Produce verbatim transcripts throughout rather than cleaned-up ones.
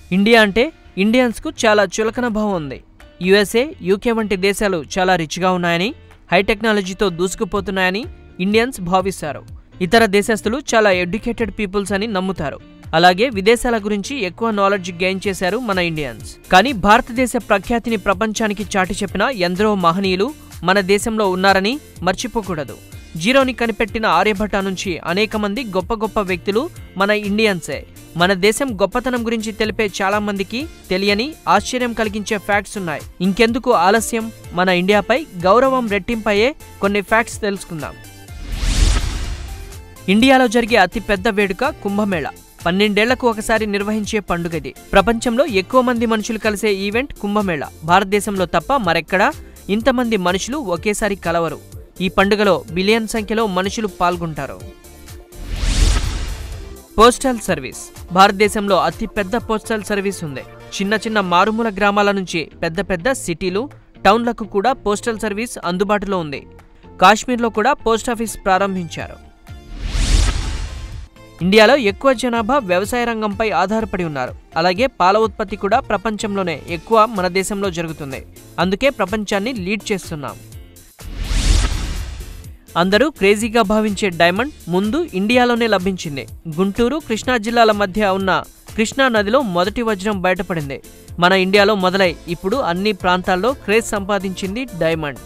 India అంటే Indians కు చాలా చులకన భావం ఉంది. యుఎస్ఏ, యూకే వంటి దేశాలు చాలా రిచ్గా ఉన్నాయని, హై టెక్నాలజీతో దూసుకుపోతున్నాయని ఇండియన్స్ భావిస్తారు. ఇతర దేశస్తులు చాలా ఎడ్యుకేటెడ్ పీపుల్స్ అని నమ్ముతారు. అలాగే విదేశాల గురించి ఎక్కువ నాలెడ్జ్ గెయిన్ చేశారు మన ఇండియన్స్. కానీ భారతదేశ ప్రఖ్యాతిని ప్రపంచానికి చాటి చెప్పిన ఎందరో మహనీయులు మన దేశంలో ఉన్నారని మర్చిపోకూడదు. జీరోని కనిపెట్టిన ఆర్యభట్ట నుంచి అనేక మంది గొప్ప గొప్ప వ్యక్తులు మన ఇండియన్సే. మన దేశం గొప్పతనం గురించి తెలిపే చాలా మందికి తెలియని, ఆశ్చర్యం కలిగించే ఫ్యాక్ట్స్ ఉన్నాయి. ఇంకెందుకు ఆలస్యం, మన ఇండియాపై గౌరవం రెట్టింపయ్యే కొన్ని ఫ్యాక్ట్స్ తెలుసుకుందాం. ఇండియాలో జరిగే అతి పెద్ద వేడుక కుంభమేళా. పన్నెండేళ్లకు ఒకసారి నిర్వహించే పండుగది. ప్రపంచంలో ఎక్కువ మంది మనుషులు కలిసే ఈవెంట్ కుంభమేళా. భారతదేశంలో తప్ప మరెక్కడా ఇంతమంది మనుషులు ఒకేసారి కలవరు. ఈ పండుగలో బిలియన్ సంఖ్యలో మనుషులు పాల్గొంటారు. Postal service. భారతదేశంలో అతి పెద్ద పోస్టల్ సర్వీస్ ఉంది. చిన్న చిన్న మారుమూల గ్రామాల నుంచి పెద్ద పెద్ద సిటీలు, టౌన్లకు కూడా పోస్టల్ సర్వీస్ అందుబాటులో ఉంది. కాశ్మీర్లో కూడా పోస్టాఫీస్ ప్రారంభించారు. ఇండియాలో ఎక్కువ జనాభా వ్యవసాయ రంగంపై ఆధారపడి ఉన్నారు. అలాగే పాల ఉత్పత్తి కూడా ప్రపంచంలోనే ఎక్కువ మన దేశంలో జరుగుతుంది. అందుకే ప్రపంచాన్ని లీడ్ చేస్తున్నాం. అందరూ క్రేజీగా భావించే డైమండ్ ముందు ఇండియాలోనే లభించింది. గుంటూరు, కృష్ణా జిల్లాల మధ్య ఉన్న కృష్ణా నదిలో మొదటి వజ్రం బయటపడింది. మన ఇండియాలో మొదలై ఇప్పుడు అన్ని ప్రాంతాల్లో క్రేజ్ సంపాదించింది డైమండ్.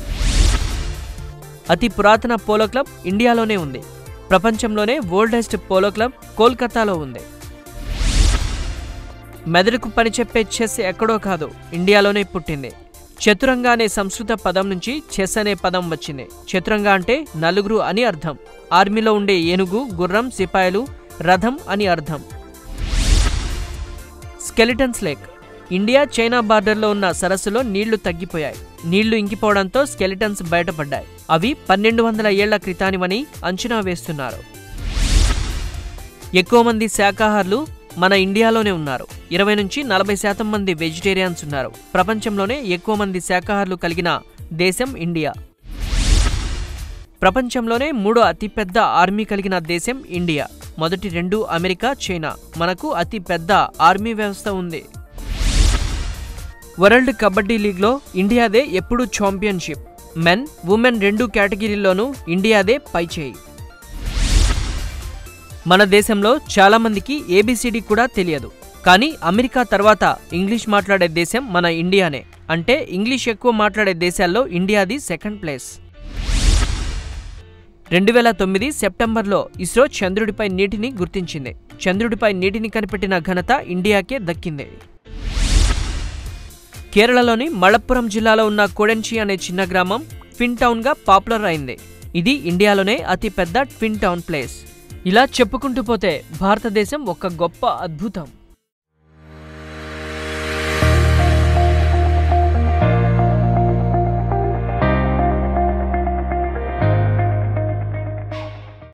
అతి పురాతన పోలో క్లబ్ ఇండియాలోనే ఉంది. ప్రపంచంలోనే ఓల్డెస్ట్ పోలో క్లబ్ కోల్కతాలో ఉంది. మెదడుకు పనిచెప్పే చెస్ ఎక్కడో కాదు, ఇండియాలోనే పుట్టింది. చతురంగ అనే సంస్కృత పదం నుంచి చెస్ అనే పదం వచ్చింది. చతురంగ అంటే నలుగురు అని అర్థం. ఆర్మీలో ఉండే ఏనుగు, గుర్రం, సిపాయిలు, రథం అని అర్థం. Skeletons lake. ఇండియా చైనా బార్డర్లో ఉన్న సరస్సులో నీళ్లు తగ్గిపోయాయి. నీళ్లు ఇంకిపోవడంతో స్కెలిటన్స్ బయటపడ్డాయి. అవి పన్నెండు వందల ఏళ్ల క్రితానివని అంచనా వేస్తున్నారు. ఎక్కువ మంది శాకాహారులు మన ఇండియాలోనే ఉన్నారు. ఇరవై నుంచి నలభై శాతం మంది వెజిటేరియన్స్ ఉన్నారు. ప్రపంచంలోనే ఎక్కువ మంది శాకాహారులు కలిగిన దేశం ఇండియా. ప్రపంచంలోనే మూడో అతిపెద్ద ఆర్మీ కలిగిన దేశం ఇండియా. మొదటి రెండు అమెరికా, చైనా. మనకు అతి పెద్ద ఆర్మీ వ్యవస్థ ఉంది. వరల్డ్ కబడ్డీ లీగ్లో ఇండియాదే ఎప్పుడూ ఛాంపియన్షిప్. మెన్, ఉమెన్ రెండు కేటగిరీల్లోనూ ఇండియాదే పైచేయి. మన దేశంలో చాలా మందికి ఏబిసిడి కూడా తెలియదు. కానీ అమెరికా తర్వాత ఇంగ్లీష్ మాట్లాడే దేశం మన ఇండియానే. అంటే ఇంగ్లీష్ ఎక్కువ మాట్లాడే దేశాల్లో ఇండియాది సెకండ్ ప్లేస్. రెండు వేల తొమ్మిది సెప్టెంబర్లో ఇస్రో చంద్రుడిపై నీటిని గుర్తించింది. చంద్రుడిపై నీటిని కనిపెట్టిన ఘనత ఇండియాకే దక్కింది. కేరళలోని మళప్పురం జిల్లాలో ఉన్న కోడెంచి అనే చిన్న గ్రామం ట్విన్ టౌన్గా పాపులర్ అయింది. ఇది ఇండియాలోనే అతి పెద్ద ట్విన్ టౌన్ ప్లేస్. ఇలా చెప్పుకుంటూ పోతే భారతదేశం ఒక గొప్ప అద్భుతం.